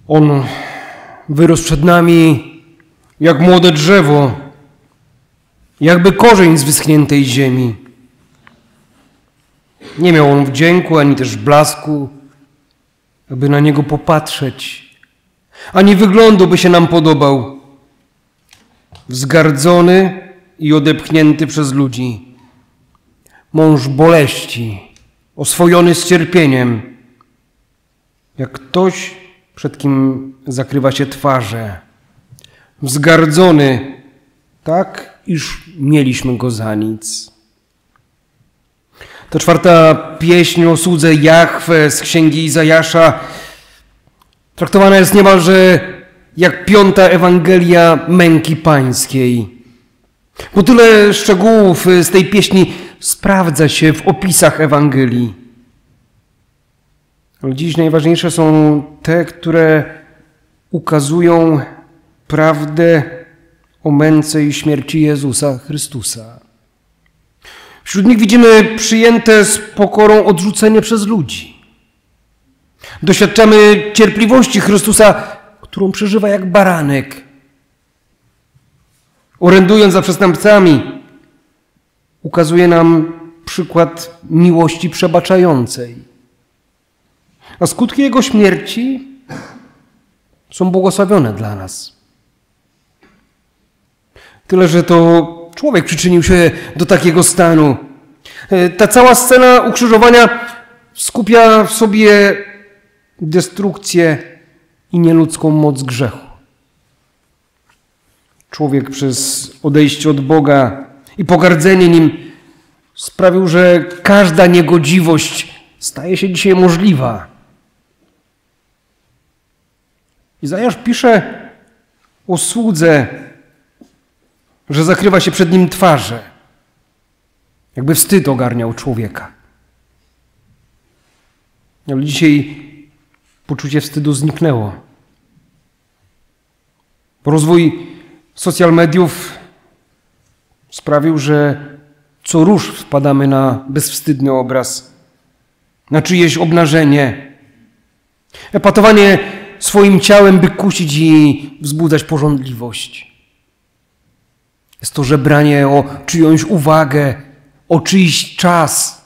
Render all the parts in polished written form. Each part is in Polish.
On wyrósł przed nami jak młode drzewo, jakby korzeń z wyschniętej ziemi. Nie miał on wdzięku, ani też blasku, aby na niego popatrzeć, ani wyglądu by się nam podobał. Wzgardzony i odepchnięty przez ludzi. Mąż boleści, oswojony z cierpieniem, jak ktoś, przed kim zakrywa się twarze. Wzgardzony, tak, iż mieliśmy go za nic. Ta 4. pieśń o słudze Jahwe z księgi Izajasza traktowana jest niemalże jak 5. Ewangelia męki pańskiej. Bo tyle szczegółów z tej pieśni sprawdza się w opisach Ewangelii. Ale dziś najważniejsze są te, które ukazują prawdę o męce i śmierci Jezusa Chrystusa. Wśród nich widzimy przyjęte z pokorą odrzucenie przez ludzi. Doświadczamy cierpliwości Chrystusa, którą przeżywa jak baranek. Orędując za przestępcami, ukazuje nam przykład miłości przebaczającej. A skutki Jego śmierci są błogosławione dla nas. Tyle, że to człowiek przyczynił się do takiego stanu. Ta cała scena ukrzyżowania skupia w sobie destrukcję i nieludzką moc grzechu. Człowiek przez odejście od Boga i pogardzenie Nim sprawił, że każda niegodziwość staje się dzisiaj możliwa. Izajasz pisze o słudze, że zakrywa się przed nim twarze, jakby wstyd ogarniał człowieka. Ale dzisiaj poczucie wstydu zniknęło. Rozwój social mediów sprawił, że co rusz wpadamy na bezwstydny obraz, na czyjeś obnażenie, epatowanie swoim ciałem, by kusić i wzbudzać pożądliwość. Jest to żebranie o czyjąś uwagę, o czyjś czas.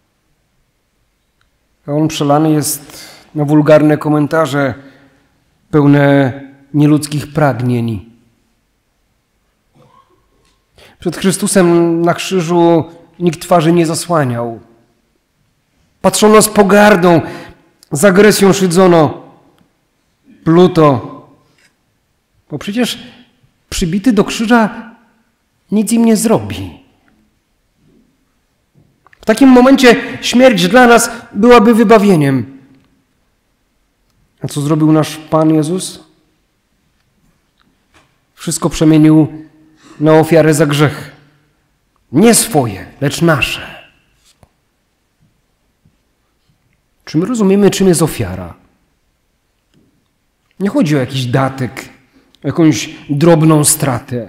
A on przelany jest na wulgarne komentarze pełne nieludzkich pragnień. Przed Chrystusem na krzyżu nikt twarzy nie zasłaniał. Patrzono z pogardą, z agresją szydzono, pluto. Bo przecież przybity do krzyża nic im nie zrobi. W takim momencie śmierć dla nas byłaby wybawieniem. A co zrobił nasz Pan Jezus? Wszystko przemienił na ofiarę za grzech. Nie swoje, lecz nasze. Czy my rozumiemy, czym jest ofiara? Nie chodzi o jakiś datek, o jakąś drobną stratę.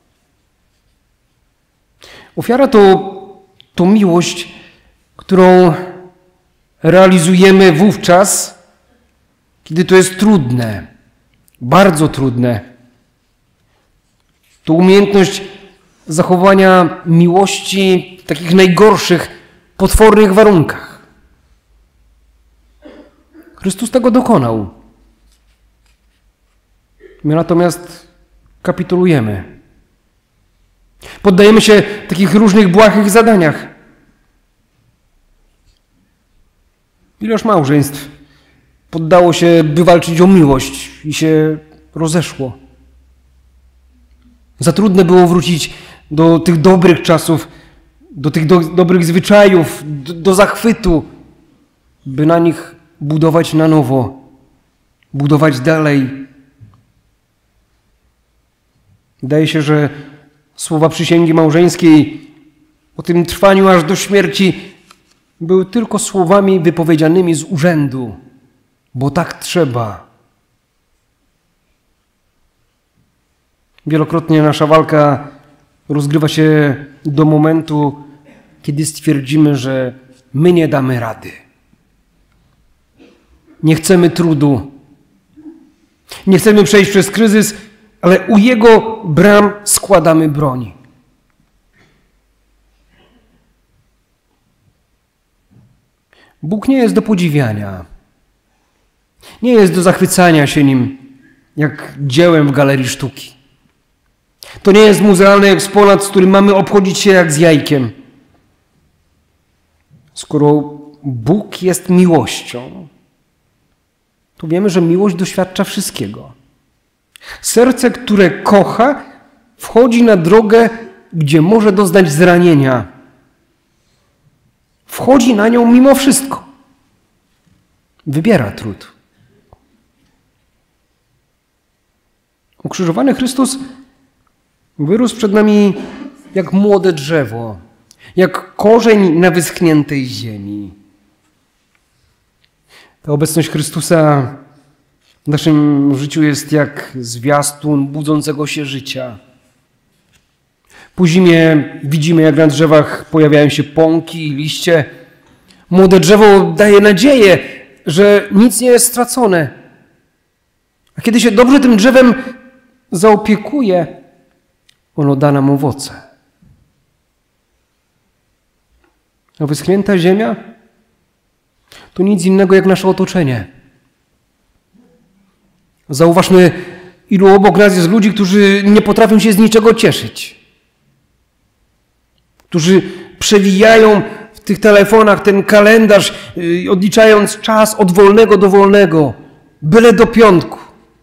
Ofiara to miłość, którą realizujemy wówczas, kiedy to jest trudne, bardzo trudne. To umiejętność zachowania miłości w takich najgorszych, potwornych warunkach. Chrystus tego dokonał. My natomiast kapitulujemy. Poddajemy się takich różnych błahych zadaniach. Ileż małżeństw poddało się, by walczyć o miłość i się rozeszło. Za trudne było wrócić do tych dobrych czasów, do tych dobrych zwyczajów, do zachwytu, by na nich budować na nowo, budować dalej. Wydaje się, że słowa przysięgi małżeńskiej o tym trwaniu aż do śmierci były tylko słowami wypowiedzianymi z urzędu, bo tak trzeba. Wielokrotnie nasza walka rozgrywa się do momentu, kiedy stwierdzimy, że my nie damy rady. Nie chcemy trudu. Nie chcemy przejść przez kryzys, ale u Jego bram składamy broń. Bóg nie jest do podziwiania. Nie jest do zachwycania się Nim jak dziełem w galerii sztuki. To nie jest muzealny eksponat, z którym mamy obchodzić się jak z jajkiem. Skoro Bóg jest miłością, to wiemy, że miłość doświadcza wszystkiego. Serce, które kocha, wchodzi na drogę, gdzie może doznać zranienia. Wchodzi na nią mimo wszystko. Wybiera trud. Ukrzyżowany Chrystus wyrósł przed nami jak młode drzewo, jak korzeń na wyschniętej ziemi. Ta obecność Chrystusa w naszym życiu jest jak zwiastun budzącego się życia. Po zimie widzimy, jak na drzewach pojawiają się pąki i liście. Młode drzewo daje nadzieję, że nic nie jest stracone. A kiedy się dobrze tym drzewem zaopiekuje, ono da nam owoce. A wyschnięta ziemia to nic innego jak nasze otoczenie. Zauważmy, ilu obok nas jest ludzi, którzy nie potrafią się z niczego cieszyć. Którzy przewijają w tych telefonach ten kalendarz, odliczając czas od wolnego do wolnego, byle do piątku.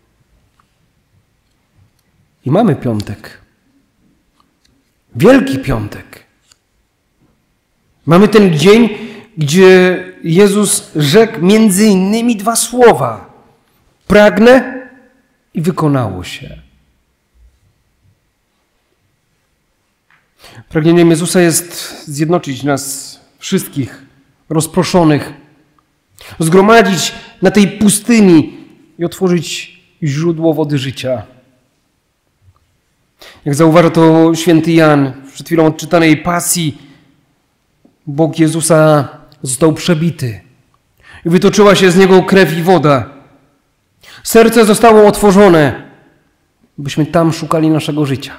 I mamy piątek. Wielki piątek. Mamy ten dzień, gdzie Jezus rzekł między innymi 2 słowa. Pragnę i wykonało się. Pragnieniem Jezusa jest zjednoczyć nas wszystkich, rozproszonych, zgromadzić na tej pustyni i otworzyć źródło wody życia. Jak zauważa to święty Jan w przed chwilą odczytanej pasji, bok Jezusa został przebity i wytoczyła się z niego krew i woda. Serce zostało otworzone, byśmy tam szukali naszego życia.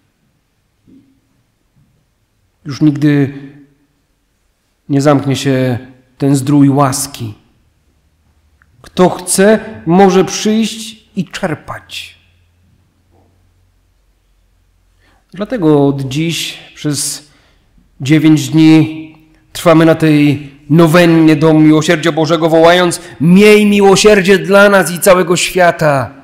Już nigdy nie zamknie się ten zdrój łaski. Kto chce, może przyjść i czerpać. Dlatego od dziś przez 9 dni trwamy na tej nowennie do miłosierdzia Bożego, wołając: miej miłosierdzie dla nas i całego świata.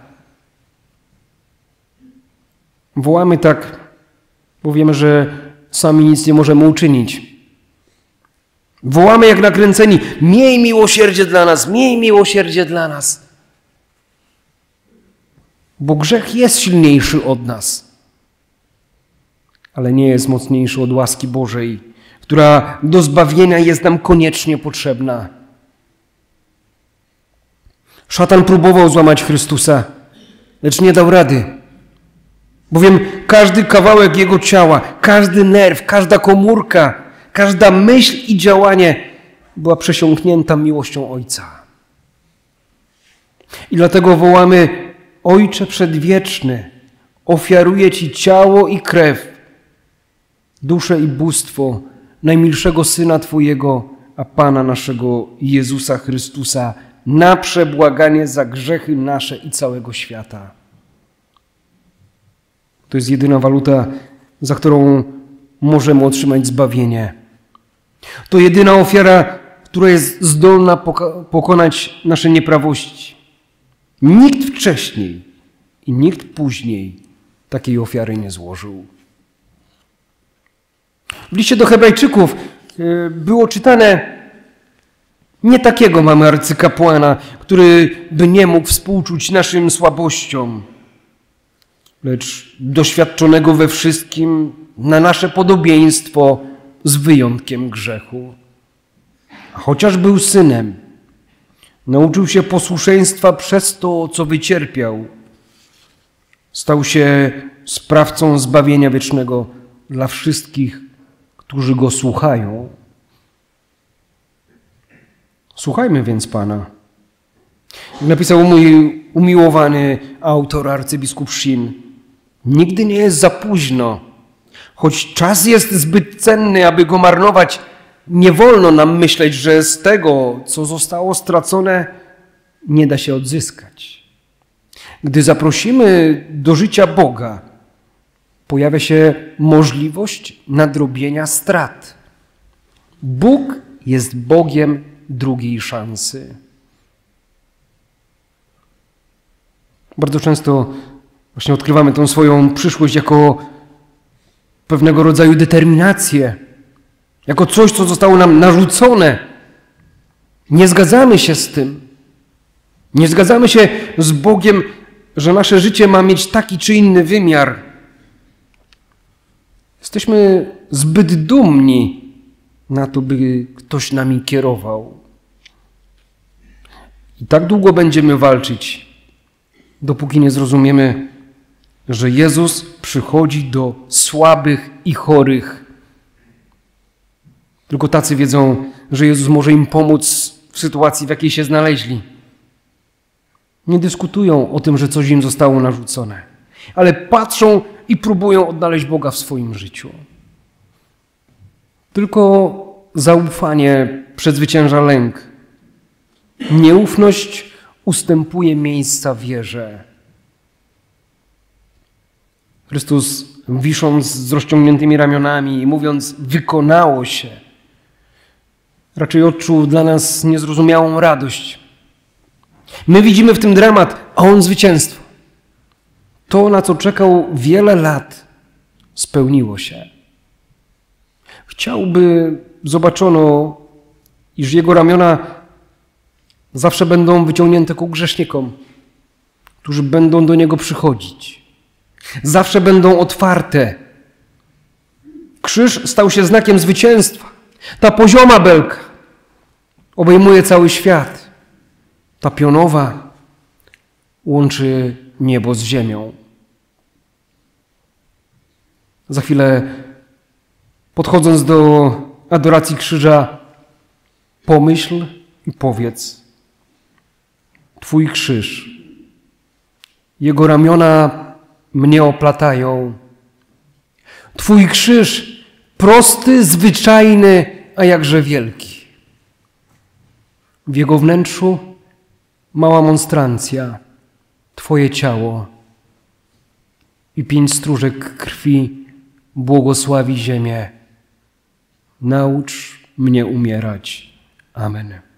Wołamy tak, bo wiemy, że sami nic nie możemy uczynić. Wołamy jak nakręceni: miej miłosierdzie dla nas, miej miłosierdzie dla nas. Bo grzech jest silniejszy od nas, ale nie jest mocniejszy od łaski Bożej, która do zbawienia jest nam koniecznie potrzebna. Szatan próbował złamać Chrystusa, lecz nie dał rady. Bowiem każdy kawałek Jego ciała, każdy nerw, każda komórka, każda myśl i działanie była przesiąknięta miłością Ojca. I dlatego wołamy: Ojcze Przedwieczny, ofiaruję Ci ciało i krew, duszę i bóstwo najmilszego Syna Twojego, a Pana naszego Jezusa Chrystusa, na przebłaganie za grzechy nasze i całego świata. To jest jedyna waluta, za którą możemy otrzymać zbawienie. To jedyna ofiara, która jest zdolna pokonać nasze nieprawości. Nikt wcześniej i nikt później takiej ofiary nie złożył. W liście do Hebrajczyków było czytane: nie takiego mamy arcykapłana, który by nie mógł współczuć naszym słabościom, lecz doświadczonego we wszystkim na nasze podobieństwo z wyjątkiem grzechu. A chociaż był synem, nauczył się posłuszeństwa przez to, co wycierpiał. Stał się sprawcą zbawienia wiecznego dla wszystkich, którzy Go słuchają. Słuchajmy więc Pana. Jak napisał mój umiłowany autor arcybiskup Shin. Nigdy nie jest za późno. Choć czas jest zbyt cenny, aby go marnować, nie wolno nam myśleć, że z tego, co zostało stracone, nie da się odzyskać. Gdy zaprosimy do życia Boga, pojawia się możliwość nadrobienia strat. Bóg jest Bogiem drugiej szansy. Bardzo często właśnie odkrywamy tą swoją przyszłość jako pewnego rodzaju determinację, jako coś, co zostało nam narzucone. Nie zgadzamy się z tym. Nie zgadzamy się z Bogiem, że nasze życie ma mieć taki czy inny wymiar. Jesteśmy zbyt dumni na to, by ktoś nami kierował. I tak długo będziemy walczyć, dopóki nie zrozumiemy, że Jezus przychodzi do słabych i chorych. Tylko tacy wiedzą, że Jezus może im pomóc w sytuacji, w jakiej się znaleźli. Nie dyskutują o tym, że coś im zostało narzucone, ale patrzą i próbują odnaleźć Boga w swoim życiu. Tylko zaufanie przezwycięża lęk. Nieufność ustępuje miejsca wierze. Chrystus, wisząc z rozciągniętymi ramionami i mówiąc, wykonało się, raczej odczuł dla nas niezrozumiałą radość. My widzimy w tym dramat, a On zwycięstwo. To, na co czekał wiele lat, spełniło się. Chciałby zobaczono, iż Jego ramiona zawsze będą wyciągnięte ku grzesznikom, którzy będą do Niego przychodzić. Zawsze będą otwarte. Krzyż stał się znakiem zwycięstwa. Ta pozioma belka obejmuje cały świat. Ta pionowa łączy niebo z ziemią. Za chwilę, podchodząc do adoracji krzyża, pomyśl i powiedz: Twój krzyż, Jego ramiona mnie oplatają. Twój krzyż, prosty, zwyczajny, a jakże wielki. W Jego wnętrzu mała monstrancja, Twoje ciało i 5 stróżek krwi błogosławi ziemię. Naucz mnie umierać. Amen.